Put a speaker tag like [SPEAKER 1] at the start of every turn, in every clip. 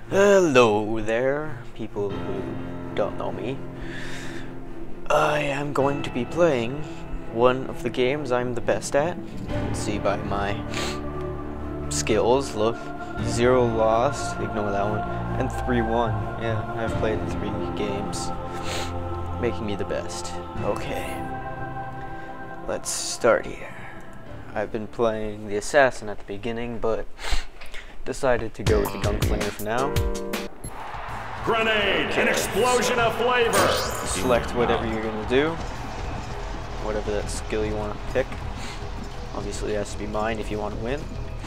[SPEAKER 1] Hello there, people who don't know me. I am going to be playing one of the games I'm the best at. You can see by my skills, look, 0 lost, ignore that one, and 3-1. Yeah, I've played 3 games, making me the best. Okay, let's start here. I've been playing the Assassin at the beginning, but decided to go with the Gunslinger for now.
[SPEAKER 2] Grenade! Okay. An explosion of flavor!
[SPEAKER 1] Select whatever you're going to do. Whatever that skill you want to pick. Obviously it has to be mine if you want to win.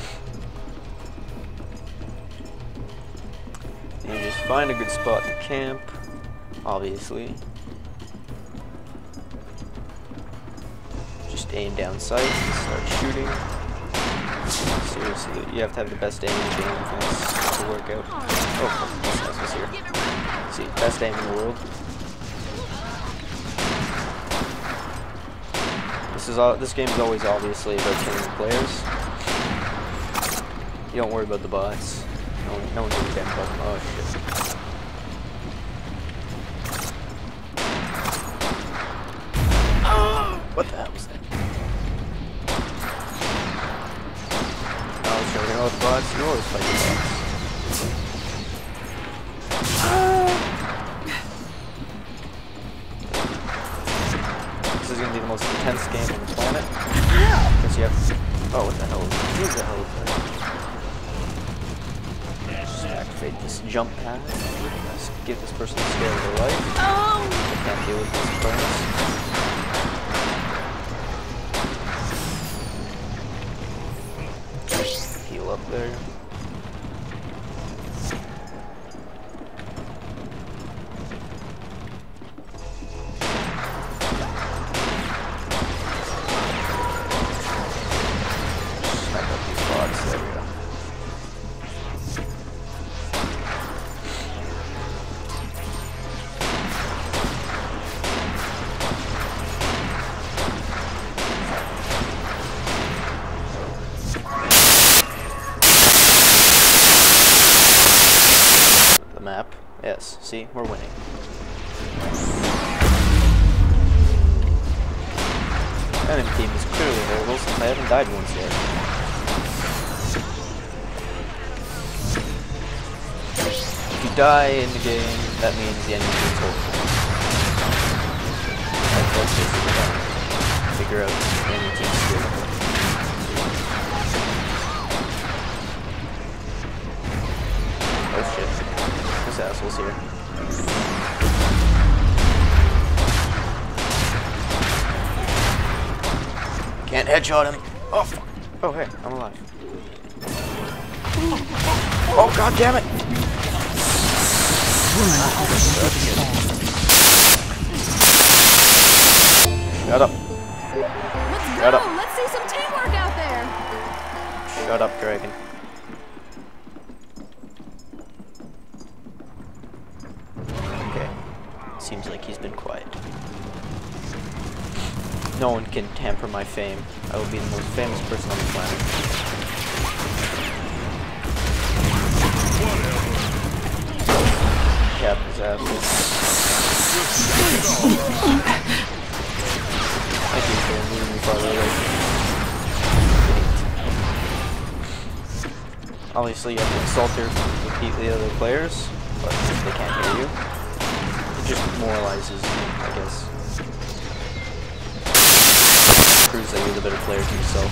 [SPEAKER 1] And just find a good spot to camp, obviously. Just aim down sight and start shooting. Seriously, you have to have the best aim in the game for this to work out. Oh, this was here. See, best aim in the world. This game is always obviously about killing the players. You don't worry about the bots. No one gives a damn about them. Oh shit. Oh, what the hell was that? Oh, the bots, you always fight the bots. This is going to be the most intense game on the planet. Because you have... Oh, what the hell is that? Who the hell is that? Just activate this jump pad. Let's give this person the scare of their life. They can't deal with this bonus. Up there. Smack up these bots. There we go. Map. Yes, see, we're winning. Enemy team is clearly horrible since I haven't died once yet. If you die in the game, that means the enemy team is horrible. That's basically that. Figure out the enemy team's skill. Oh shit. This asshole's here. Can't headshot him. Oh fuck. Oh hey, I'm alive. Oh god damn it! Shut up.
[SPEAKER 3] Shut up. Let's see some teamwork out there.
[SPEAKER 1] Shut up, dragon. Seems like he's been quiet. No one can tamper my fame. I will be the most famous person on the planet. Cap his ass. Thank you for moving me farther away. Obviously you have to insult the other players, but if they can't hear you, just moralizes, I guess. Proves that you're the better player to yourself.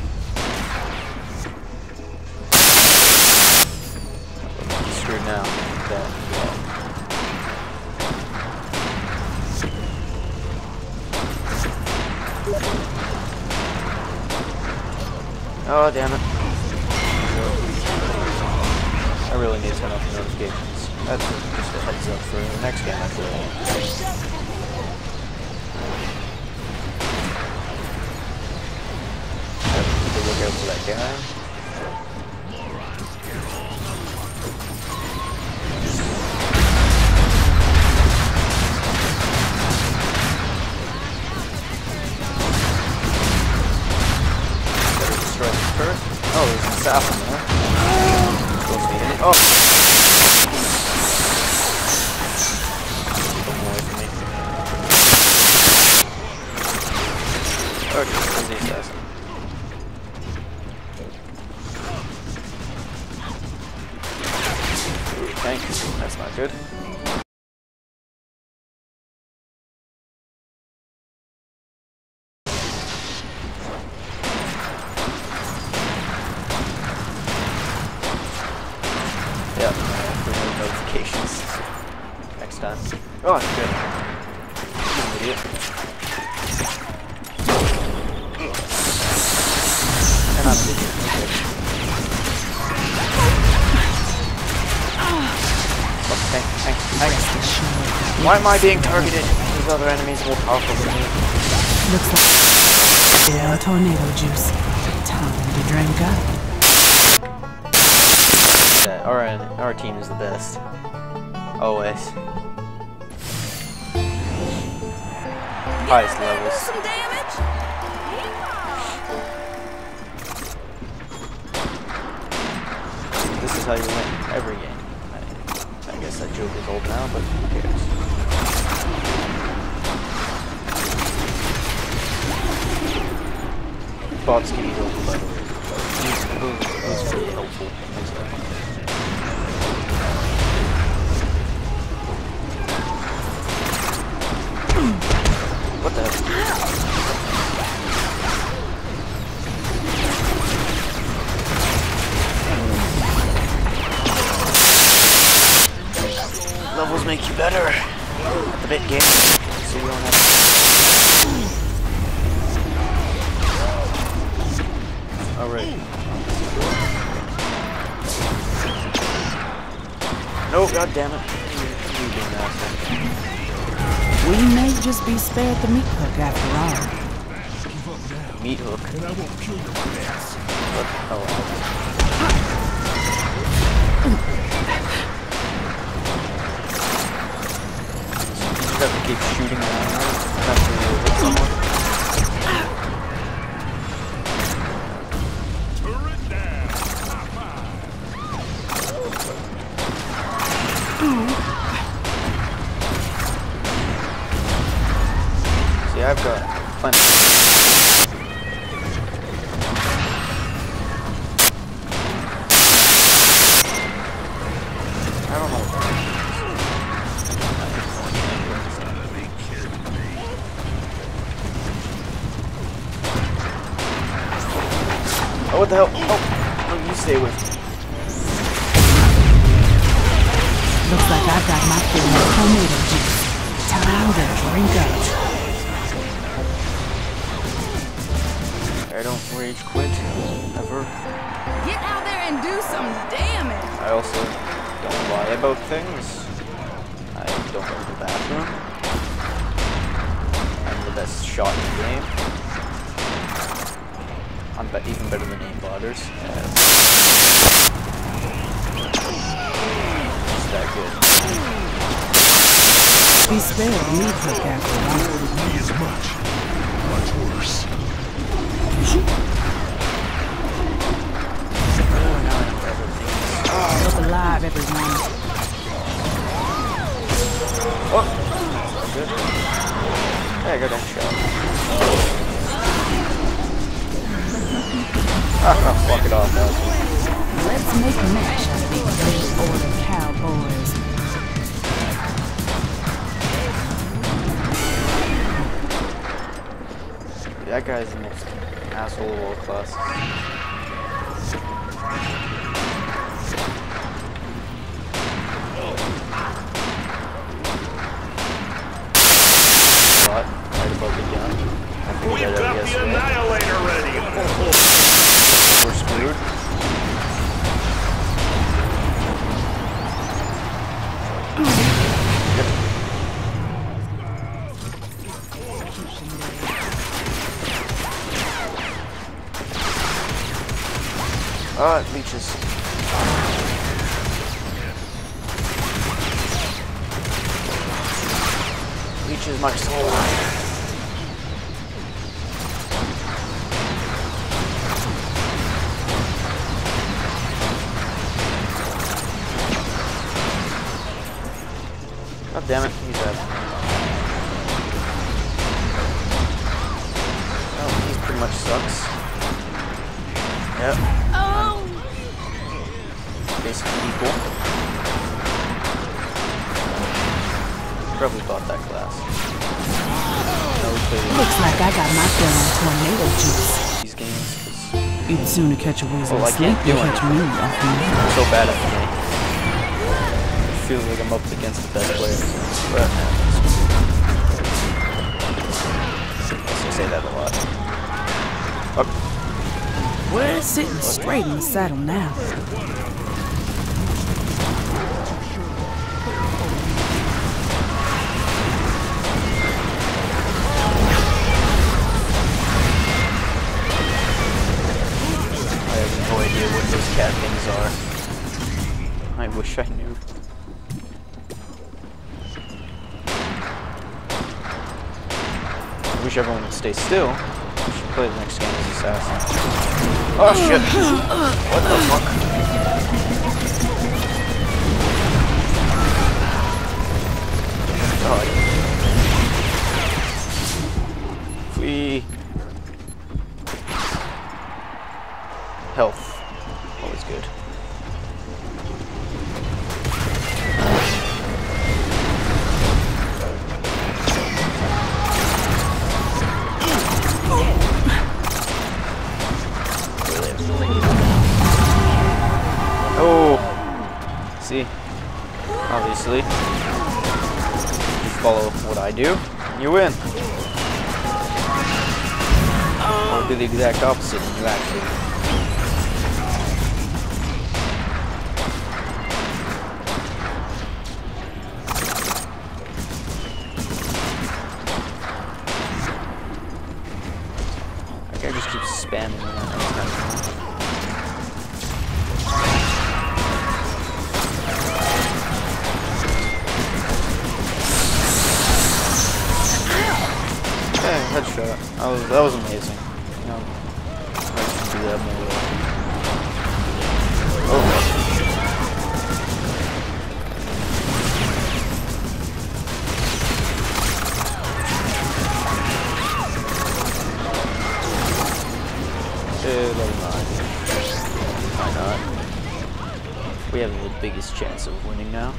[SPEAKER 1] You're screwed now. Yeah. Oh, damn it. I really need to turn off the notifications. That's just a heads up for the next game I play. Keep a lookout for that guy. Better destroy this turret. Oh, there's an assassin there. Oh! tank. That's not good. Yep, remove notifications next time. Oh, that's good. I'm an idiot. And I'm an idiot. Okay. Thanks. Why am I being targeted? These other enemies more powerful than me.
[SPEAKER 4] Looks like yeah, tornado juice. Time to drink up.
[SPEAKER 1] Our team is the best. Always. Highest levels.
[SPEAKER 3] Some damage.
[SPEAKER 1] This is how you win every game. I guess that joke is old now, but who cares? Bots can eat over, by the way. He's really helpful. What the hell? Levels make you better at the bit game, so you don't have to... Alright. No, god damn it. You being an asshole.
[SPEAKER 4] We may just be spared the meat hook after all.
[SPEAKER 1] Meat hook?
[SPEAKER 2] And I won't kill your ass.
[SPEAKER 1] What the hell? You just have to keep shooting around after you hit someone.
[SPEAKER 2] Turret down.
[SPEAKER 1] See, I've got plenty. I don't know what that is. Oh, what the hell? Oh, you stay with me.
[SPEAKER 4] Looks like I've got my fill of tornado juice. Time to drink up.
[SPEAKER 1] I don't rage quit, ever.
[SPEAKER 3] Get out there and do some damage.
[SPEAKER 1] I also don't lie about things. I don't go to the bathroom. I'm the best shot in the game. I'm even better than aimbotters. Just that good.
[SPEAKER 4] Be spared the meat hook after all.
[SPEAKER 2] With me as much worse.
[SPEAKER 4] Look alive, everyone.
[SPEAKER 1] Oh! Good. Hey, I got that shot. Ah, fuck it off, guys.
[SPEAKER 4] Let's make a match out of these Red Order cowboys.
[SPEAKER 1] That guy's the most asshole of all classes. Shot right above the gun.
[SPEAKER 2] We've got the Annihilator ready.
[SPEAKER 1] We're screwed. Leeches. Leeches my soul. God damn it, he's dead. Oh, he pretty much sucks. Yep.
[SPEAKER 3] Oh!
[SPEAKER 1] Basically equal. Probably bought that class.
[SPEAKER 4] Looks like I got my fill on tornado juice.
[SPEAKER 1] These games.
[SPEAKER 4] You'd sooner catch a whiz
[SPEAKER 1] Well, I
[SPEAKER 4] asleep
[SPEAKER 1] can't
[SPEAKER 4] than
[SPEAKER 1] do
[SPEAKER 4] catch me off the
[SPEAKER 1] I'm so bad at the game. It feels like I'm up against the best players. But I say that a lot. Oh.
[SPEAKER 4] We're sitting straight in the saddle now.
[SPEAKER 1] I have no idea what those cat things are. I wish I knew. I wish everyone would stay still. We should play the next game as Assassin. Oh shit! What the fuck? God. Flee. Health. Always good. Oh! See? Obviously. You follow what I do, you win. Or do the exact opposite and you actually I just keep spamming that. Yeah, headshot. That was amazing. You know, I should do that more. Oh. Level 9. Why not? We have the biggest chance of winning now.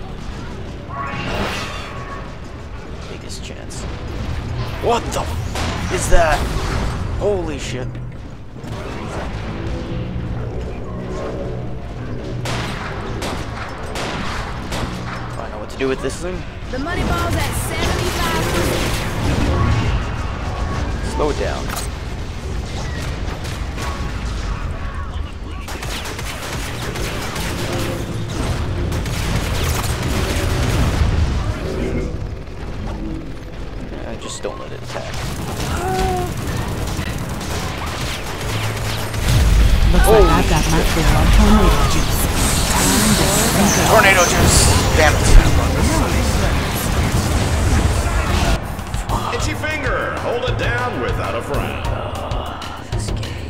[SPEAKER 1] Biggest chance. What the f is that? Holy shit. I know what to do with this thing.
[SPEAKER 3] The money ball's at 75%.
[SPEAKER 1] Slow it down. Just don't let it attack.
[SPEAKER 4] Looks like I got my fill on tornado juice. Time to drink it.
[SPEAKER 1] Tornado juice! Damn it.
[SPEAKER 2] Itchy finger. Hold it down without a frown.
[SPEAKER 1] This game.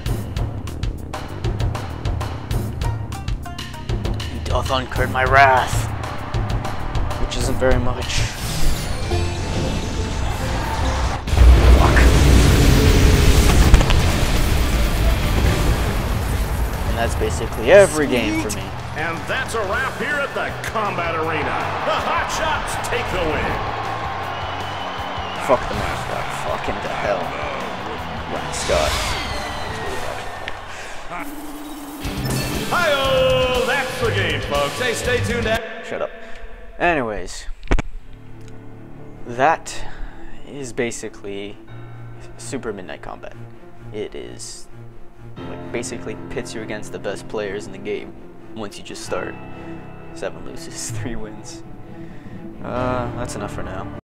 [SPEAKER 1] He doth incur my wrath. Which isn't very much. And that's basically every game for me.
[SPEAKER 2] And that's a wrap here at the Combat Arena. The Hot Shots take the win.
[SPEAKER 1] Fuck the mascot. Fuck him to hell. Ryan Scott.
[SPEAKER 2] Hi-oh! That's the game, folks. Hey, stay tuned.
[SPEAKER 1] Shut up. Anyways. That is basically Super Midnight Combat. It is like basically pits you against the best players in the game once you just start. 7 loses, 3 wins. That's enough for now.